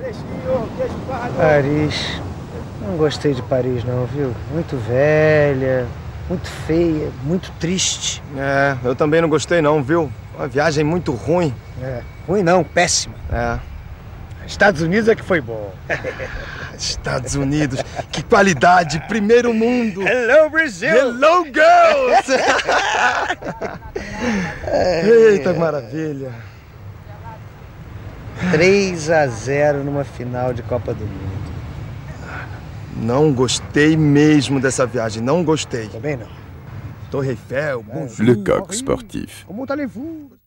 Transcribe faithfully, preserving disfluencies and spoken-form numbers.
Paris. Não gostei de Paris não, viu? Muito velha, muito feia, muito triste. É, eu também não gostei não, viu? Uma viagem muito ruim. É, ruim não, péssima. É. Estados Unidos é que foi bom. Estados Unidos, que qualidade, primeiro mundo. Hello, Brasil! Hello, girls! Eita, maravilha. três a zero numa final de Copa do Mundo. Não gostei mesmo dessa viagem, não gostei. Também não. Torre Eiffel, bonjour. Le Coq Sportif. Comment allez-vous?